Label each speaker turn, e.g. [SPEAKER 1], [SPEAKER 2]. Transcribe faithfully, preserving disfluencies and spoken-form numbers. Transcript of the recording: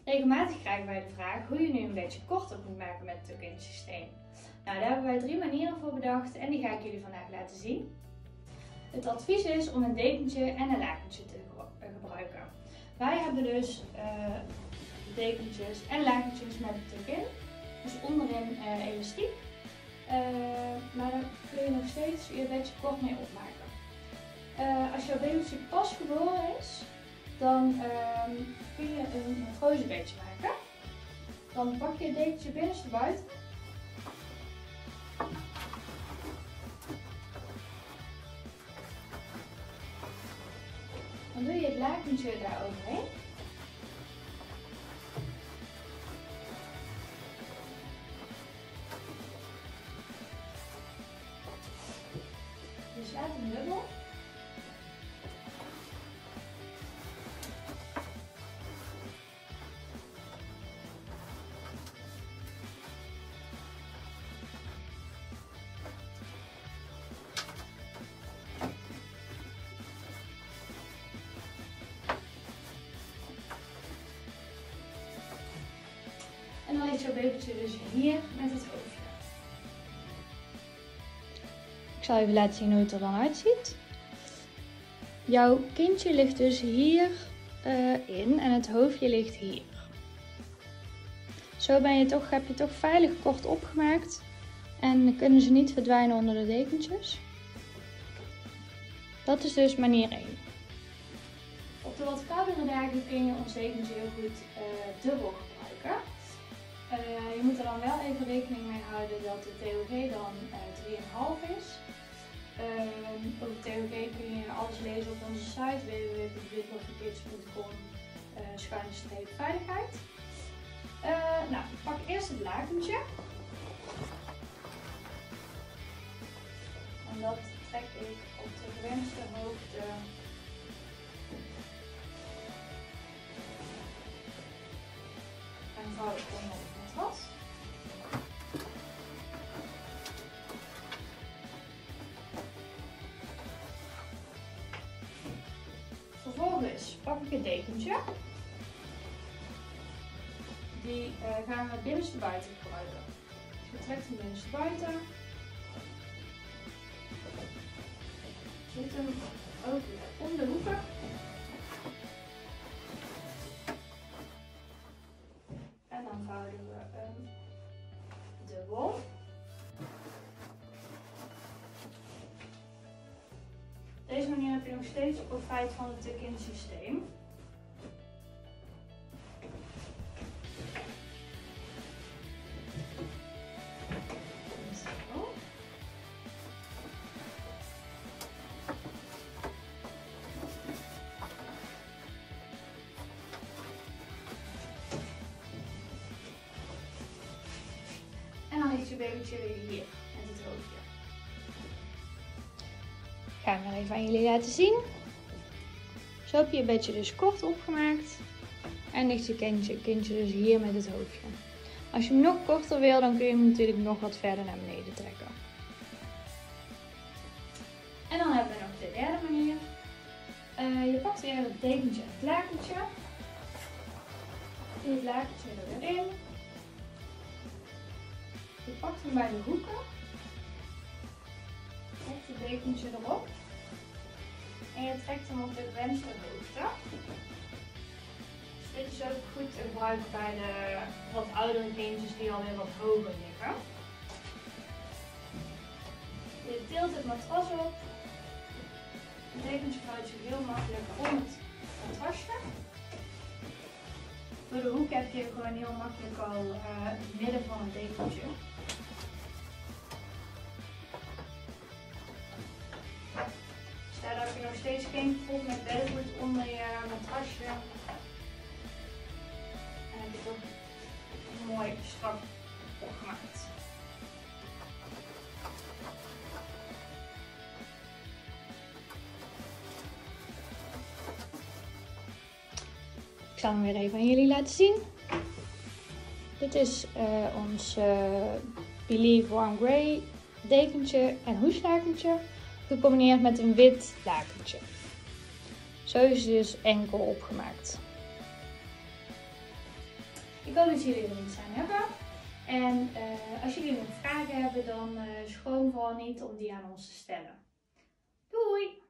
[SPEAKER 1] Regelmatig krijgen wij de vraag hoe je nu een beetje korter moet maken met het tuck-in systeem. Nou, daar hebben wij drie manieren voor bedacht en die ga ik jullie vandaag laten zien. Het advies is om een dekentje en een lakentje te gebruiken. Wij hebben dus uh, dekentjes en lakentjes met een tuck-in, dus onderin uh, elastiek. Uh, maar daar kun je nog steeds je bedje kort mee opmaken. Uh, als jouw babytje pas geboren is, dan uh, kun je een frozen bedje maken. Dan pak je het dekentje binnenste buiten. Dan doe je het lakentje daar overheen. Je slaat hem dubbel. En dan ligt jouw babytje dus hier met het hoofdje. Ik zal even laten zien hoe het er dan uitziet. Jouw kindje ligt dus hier uh, in en het hoofdje ligt hier. Zo ben je toch, heb je toch veilig kort opgemaakt en kunnen ze niet verdwijnen onder de dekentjes. Dat is dus manier één. Op de wat koudere dagen kun je ons dekentje heel goed uh, dubbel gebruiken. Uh, je moet er dan wel even rekening mee houden dat de T O G dan uh, drie komma vijf is. Uh, over T O G kun je alles lezen op onze site w w w punt witlovekids punt com uh, schuine streep veiligheid. Uh, nou, pak eerst het lakentje. En dat trek ik op de gewenste hoogte. En vouw ik dan op het matras. Vervolgens pak ik het dekentje. Die uh, gaan we binnenste buiten gebruiken. Dus je trekt hem binnenste buiten. Zet hem ook weer om de hoeken. En dan vouwen we een dubbel. Op deze manier heb je nog steeds profijt van het tuck-in systeem. En dan ligt je babytje weer hier met het hoofdje. Ik ga hem wel even aan jullie laten zien. Zo heb je je bedje dus kort opgemaakt. En ligt je kindje, kindje dus hier met het hoofdje. Als je hem nog korter wil, dan kun je hem natuurlijk nog wat verder naar beneden trekken. En dan hebben we nog de derde manier. Uh, je pakt weer het dekentje en het lakentje. Doe het lakentje er weer in. Je pakt hem bij de hoeken, trekt het dekentje erop en je trekt hem op de gewenste hoogte. Dus dit is ook goed te gebruiken bij de wat oudere kindjes die alweer wat hoger liggen. Je tilt het matras op, het dekentje vouwt je heel makkelijk om het matrasje. Door de hoek heb je gewoon heel makkelijk al uh, het midden van het dekentje. Dus daardoor heb je nog steeds geen gevoel met beddengoed onder je matrasje. En heb je toch mooi strak opgemaakt. Ik zal hem weer even aan jullie laten zien. Dit is uh, ons uh, Believe Warm Grey dekentje en hoeslakentje gecombineerd met een wit lakentje. Zo is het dus enkel opgemaakt. Ik hoop dat jullie er iets aan hebben. En uh, als jullie nog vragen hebben, dan uh, schroom vooral niet om die aan ons te stellen. Doei!